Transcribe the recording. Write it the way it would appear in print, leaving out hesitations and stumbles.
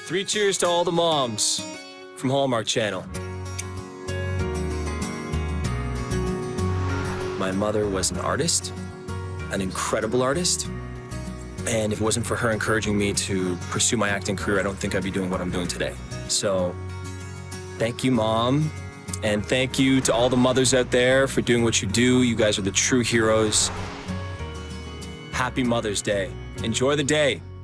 3 cheers to all the moms from Hallmark Channel. My mother was an artist, an incredible artist, and if it wasn't for her encouraging me to pursue my acting career, I don't think I'd be doing what I'm doing today. So, thank you, Mom, and thank you to all the mothers out there for doing what you do. You guys are the true heroes. Happy Mother's Day. Enjoy the day.